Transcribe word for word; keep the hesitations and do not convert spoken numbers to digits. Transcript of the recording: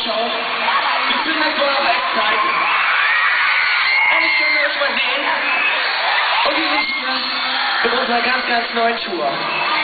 Show. Wir sind halt voll auf Echtzeit. Endlich können wir euch mal sehen. Und wir sind hier mit unserer ganz, ganz neuen Tour.